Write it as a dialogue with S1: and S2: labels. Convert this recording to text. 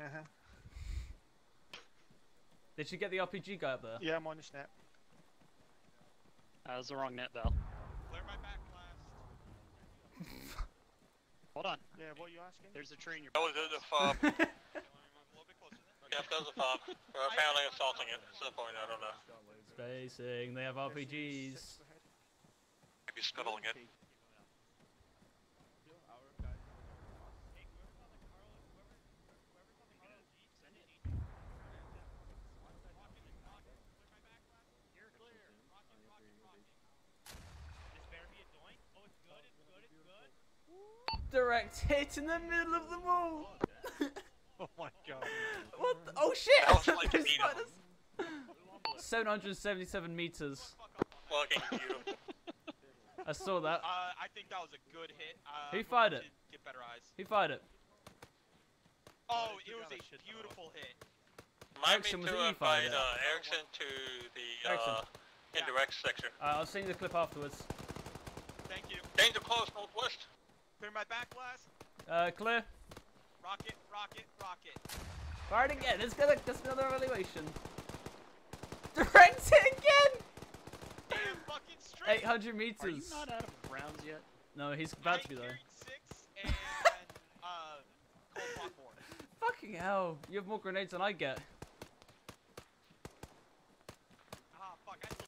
S1: Did you get the RPG guy up there?
S2: Yeah, I'm on the snap.
S3: That was the wrong net, Val.
S4: Clear my back blast.
S3: Hold on.
S2: Yeah, what are you asking?
S3: There's a tree in your
S5: That was the fob.
S4: A little bit closer then.
S5: Yep, that was the fob. We're apparently assaulting it at some point, I don't know.
S1: Spacing, they have RPGs.
S5: Maybe scuttling it.
S1: Direct hit in the middle of the wall.
S2: Oh my god.
S1: What? Oh shit!
S5: That was like
S1: Those
S5: a needle.
S1: spiders. 777 meters.
S5: Fucking beautiful.
S1: I saw that.
S4: I think that was a good hit.
S1: Who fired it?
S4: Get better eyes.
S1: Who fired it?
S4: Oh, it was a beautiful hit.
S5: Remind me
S1: Erickson, was
S5: to
S1: it you
S5: invite
S1: fired it?
S5: Erickson to the
S1: Erickson.
S5: indirect section.
S1: I'll send you the clip afterwards.
S4: Thank you.
S5: Danger close, northwest.
S4: Clear my back blast.
S1: Clear.
S4: Rocket, rocket, rocket.
S1: Fire it again. Let's get another evaluation. Direct hit again.
S4: Damn fucking straight.
S1: 800
S3: Are you
S1: meters.
S3: not out of rounds yet?
S1: No, he's about to be though.
S4: 6 and cold block 4.
S1: Fucking hell. You have more grenades than I get.